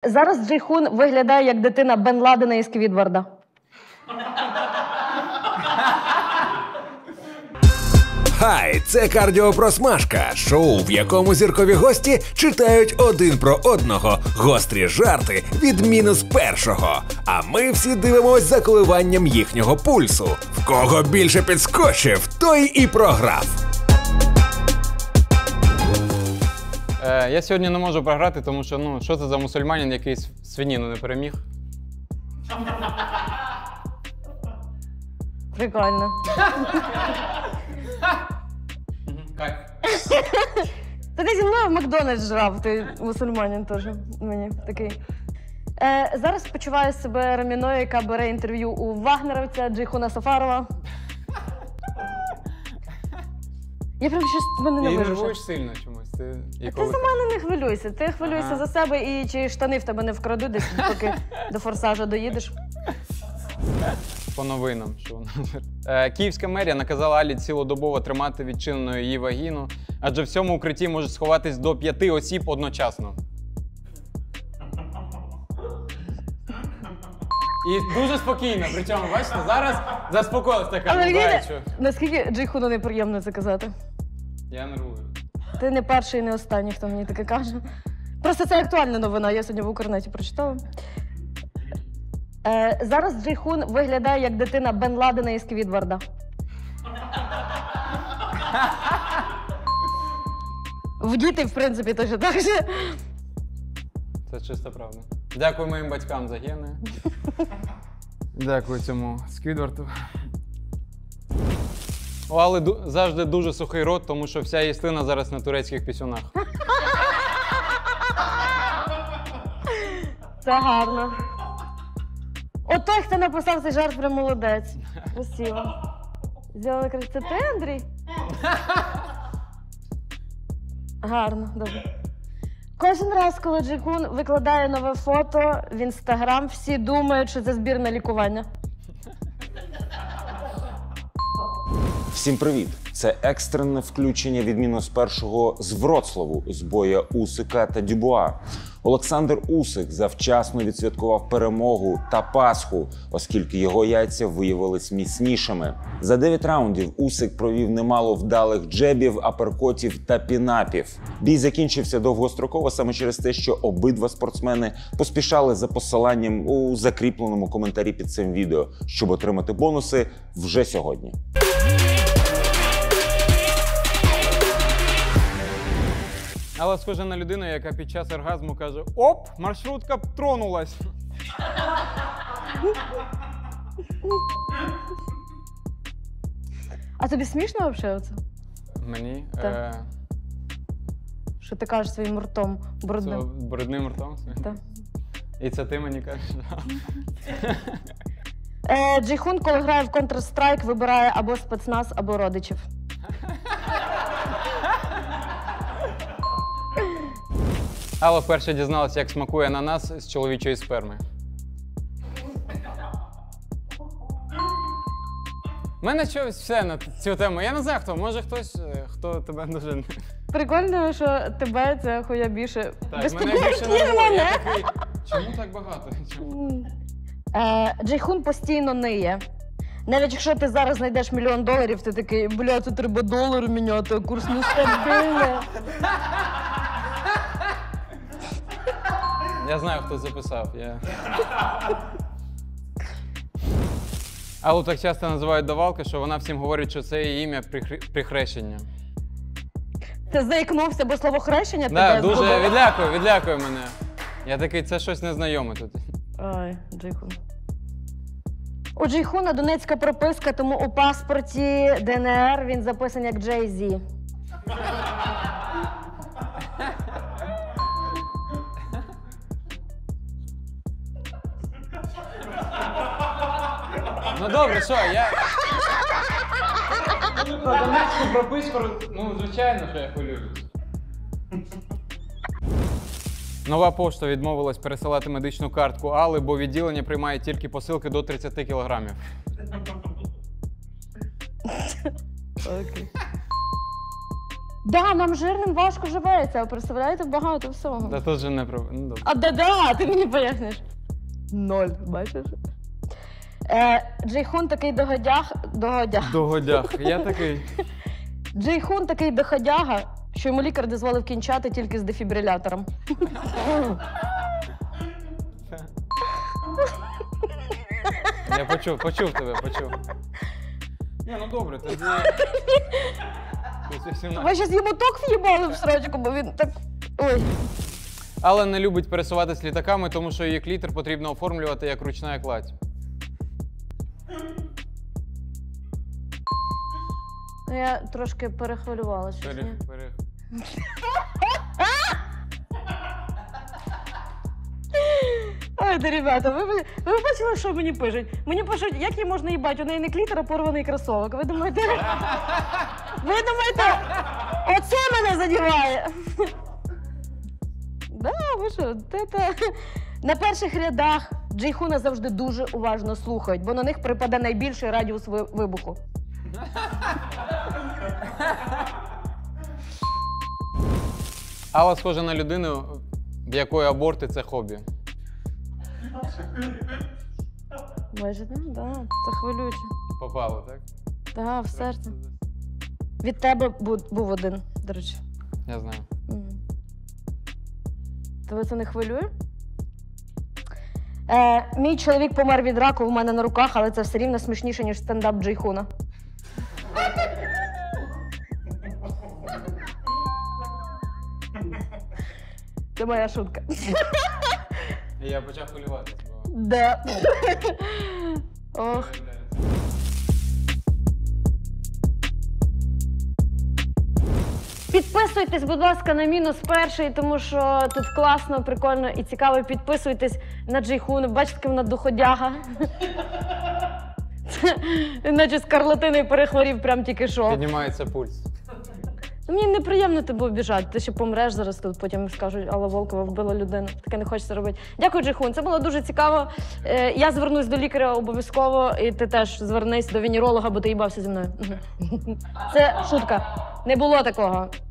Зараз Джейхун виглядає як дитина Бен Ладена із Сквідварда. Хай, це кардіопросмажка, шоу, в якому зіркові гості читають один про одного гострі жарти від мінус першого. А ми всі дивимось за коливанням їхнього пульсу. В кого більше підскочив, той і програв. Я сьогодні не можу програти, тому що, що це за мусульманин, який свиніну не переміг? Прикольно. Кайф. Та ти зі мною в Макдональдс жрав, ти мусульманин теж мені такий. Зараз почуваю себе Раміною, яка бере інтерв'ю у вагнеровця Джейхуна Сафарова. Я прям щось мене не вижу. Ти нервуєш сильно чомусь. Ти за мене не хвилюйся. Ти хвилюйся за себе і чи штани в тебе не вкрадуть десь, поки до форсажа доїдеш. По новинам. Київська мерія наказала Алі цілодобово тримати відчиненою її вагіну, адже в цьому укритті може сховатись до 5 осіб одночасно. І дуже спокійно, причому, бачите, зараз заспокоїлась така. Але наскільки Джейхуну неприємно це казати? Я нервую. Ти не перший і не останній, хто мені таке каже. Просто це актуальна новина, я сьогодні в Укрнеті прочитала. Зараз Джейхун виглядає як дитина Бен Ладена із Сквідварда. В діти, в принципі, теж так же. Це чиста правда. Дякую моїм батькам за гени. Дякую цьому Сквідварду. У Алли завжди дуже сухий рот, тому що вся її слина зараз на турецьких пісюнах. Це гарно. От той, хто написав цей жарт, прям молодець. Красиво. Зробили красиво. Це ти, Андрій? Гарно, добре. Кожен раз, коли Джейхун викладає нове фото в Інстаграм, всі думають, що це збір на лікування. Всім привіт! Це екстрене включення від мінус першого з Вроцлаву, з боя Усика та Дюбуа. Олександр Усик завчасно відсвяткував перемогу та Пасху, оскільки його яйця виявились міцнішими. За 9 раундів Усик провів немало вдалих джебів, аперкотів та пінапів. Бій закінчився довгостроково саме через те, що обидва спортсмени поспішали за посиланням у закріпленому коментарі під цим відео, щоб отримати бонуси вже сьогодні. Алла схожа на людину, яка під час оргазму каже: «Оп, маршрутка тронулась!» А тобі смішно взагалі оце? Мені? Так. Що ти кажеш своїм ртом брудним? Це брудним ртом? Так. І це ти мені кажеш? Джейхун, коли грає в Counter-Strike, вибирає або спецназ, або родичів. Алла вперше дізналася, як смакує ананас з чоловічої сперми. У мене щось все на цю тему. Я не знаю хто, може хтось, хто тебе дуже... Прикольно, що тебе це хуя більше. Так, мене більше не було. Я такий, чому так багато? Джейхун постійно ниє. Навіть якщо ти зараз знайдеш $1 000 000, ти такий, бля, це треба долари міняти, а курс нестабільний. Я знаю, хто записав. Аллу так часто називають давалка, що вона всім говорить, що це її ім'я при хрещенні. Ти заікнувся, бо слово хрещення тебе Так, дуже відлякує мене. Я такий, це щось незнайоме тут. Ой, Джейхун. У Джейхуна донецька прописка, тому у паспорті ДНР він записаний як Джей-Зі. Ну добре, що, я... Про донецьку прописку, звичайно, що я хвилююсь. Нова пошта відмовилась пересилати медичну картку Алли, бо відділення приймає тільки посилки до 30 кілограмів. Окей. Да, нам жирним важко живеться, а представляєте, багато всього. Та тут же не про. Ну, добре. А да, ти мені поясниш. 0, бачиш? Джейхун такий догодяг. Догодях. Я такий. Джейхун такий доходяга, що йому лікар дозволив кінчати тільки з дефібрилятором. Я почув тебе. Ні, ну добре, тоді. Ви щас йому ток в'їбали в срочку, бо він так. Ой. Алла не любить пересуватись літаками, тому що її клітер потрібно оформлювати як ручна кладь. Я трошки перехвилювалася. щось, ні? Ай, да, ребята, ви бачили, що мені пишуть? Мені пишуть, як їй можна їбати, у неї не клітер, а порваний кросовок. Ви думаєте, оце мене задіває? Да, ви що, на перших рядах Джейхуна завжди дуже уважно слухають, бо на них припаде найбільший радіус вибуху. Алла схожа на людину, в якої аборти це хобі. Майже, да, це хвилююче. Попало, так? Да, в серце. Від тебе був один, до речі. Я знаю. Тебе це не хвилює? Мій чоловік помер від раку в мене на руках, але це все рівно смішніше, ніж стендап Джейхуна. Це моя шутка. І я почав хвилюватися, бо... Да. Ох. Підписуйтесь, будь ласка, на мінус перший, тому що тут класно, прикольно і цікаво. Підписуйтесь на Джейхуну. Бачите, вона доходяга. Іначе скарлатиною перехворів прям тільки що. Піднімається пульс. Мені неприємно тебе обіжати. Ти ще помреш зараз тут, потім скажуть, Алла Волкова вбила людину. Таке не хочеться робити. Дякую, Джейхун. Це було дуже цікаво. Я звернусь до лікаря обов'язково, і ти теж звернись до венеролога, бо ти їбався зі мною. Це шутка. Не було такого.